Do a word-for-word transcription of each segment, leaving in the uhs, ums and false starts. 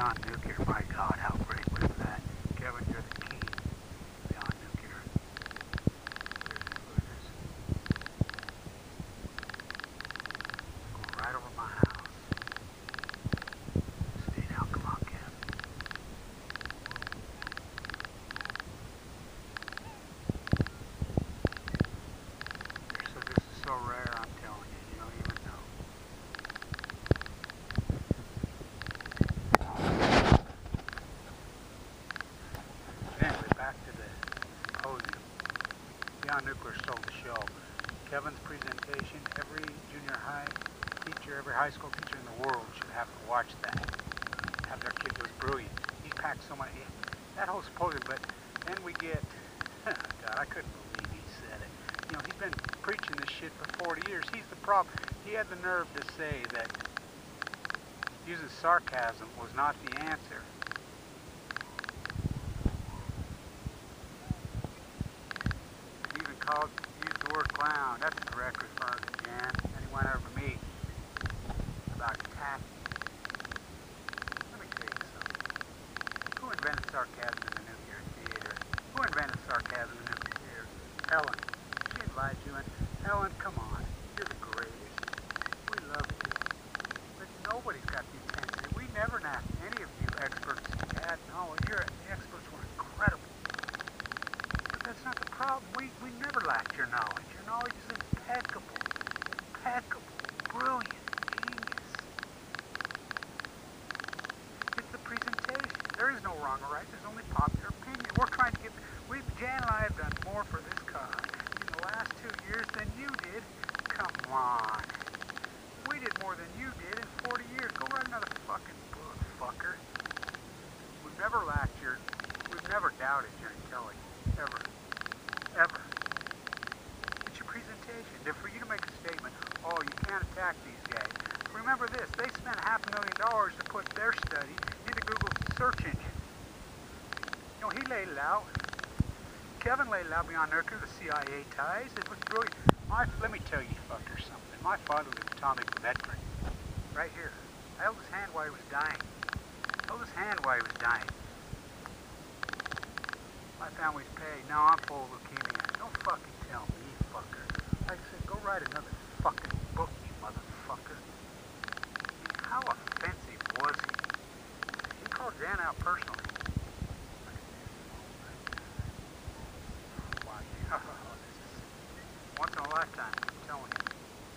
Beyond Nuclear. My God, how great was that? Kevin, you're the king. Beyond Nuclear. Here's the looters. Going right over my house. Stay down, come on, Kevin. So this is so rare, I'm telling you, you don't even know. Anyway, back to the symposium. Beyond Nuclear stole the show. Kevin's presentation, every junior high teacher, every high school teacher in the world should have to watch that. Have their kid. It was brilliant. He packed so much. That whole symposium, but then we get, God, I couldn't believe he said it. You know, he's been preaching this shit for forty years. He's the problem. He had the nerve to say that using sarcasm was not the answer. He even called, used the word clown. That's a direct reference to Jan. And he went over to me about tactics. Let me tell you something. Who invented sarcasm in the nuclear theater? Who invented sarcasm in the nuclear theater? Ellen. She invited you in. Ellen, come on. You're the greatest. We love you. But nobody's got the intensity. We never asked any of you experts had knowledge. Your experts were incredible. But that's not the problem. We, we never lacked your knowledge. Your knowledge is impeccable. Impeccable. Brilliant. Genius. It's the presentation. There is no wrong or right. There's only popular opinion. We're trying to get... We've, Jan and I have done more for this cause in the last two years than you did. Come on. We did more than you did in forty years. Go write another fucking book, fucker. We've never lacked your... We've never doubted your intelligence. Ever. Ever. It's your presentation. For you to make a statement, oh, you can't attack these guys. Remember this, they spent half a million dollars to put their study into Google's search engine. You know, he laid it out. Kevin laid it out Beyond Nuclear, the C I A ties. It was brilliant. My, let me tell you fuckers something. My father was an atomic veteran. Right here. I held his hand while he was dying. I held his hand while he was dying. My family's paid. Now I'm full of leukemia. Don't fucking tell me, fucker. Like I said, go write another fucking book, you motherfucker. I mean, how offensive was he? He called Jan out personally. Wow, yeah. This is once in a lifetime, I'm telling you.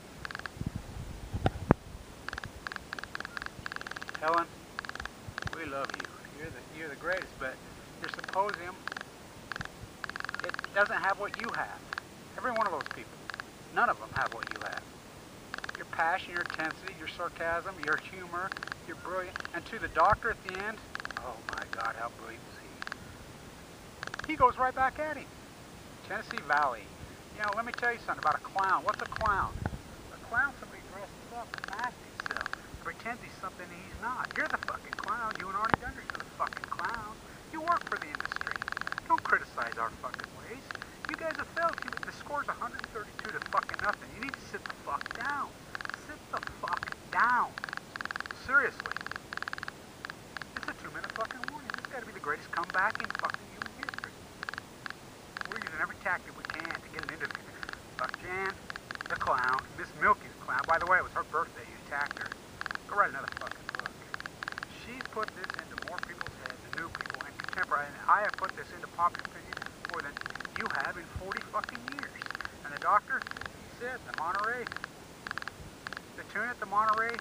Helen, we love you. You're the, you're the greatest, but your symposium, it doesn't have what you have. Every one of those people. None of them have what you have. Your passion, your intensity, your sarcasm, your humor, your brilliant. And to the doctor at the end, oh my God, how brilliant was he? He goes right back at him. Tennessee Valley. You know, let me tell you something about a clown. What's a clown? A clown, somebody dresses up and masks himself, pretends he's something he's not. You're the fucking clown. You and Arnie Dunder, you're the fucking clown. You work for the industry. Don't criticize our fucking ways. You guys have failed. The score's one hundred thirty-two to fucking nothing. You need to sit the fuck down. Sit the fuck down. Seriously. It's a two-minute fucking warning. This has got to be the greatest comeback in fucking human history. We're using every tactic we can to get an interview. Fuck Jan, the clown, Miss Milky's clown. By the way, it was her birthday. You attacked her. Go write another fucking book. She's put this into more people's heads, the new people, and contemporary. And I have put this into popular opinion more than you have in forty fucking years. And the doctor, he said, the Monterey, the tuna at the Monterey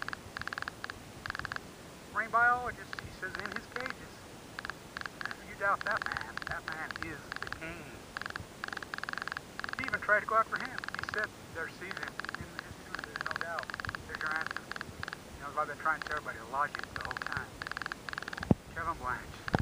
marine biologist, he says in his cages. And if you doubt that man, that man is the king. He even tried to go after him. He said there's cesium in his tuna, there's no doubt. There's your answer. You know, it's like they're trying to tell everybody logic the whole time. Kevin Blanch.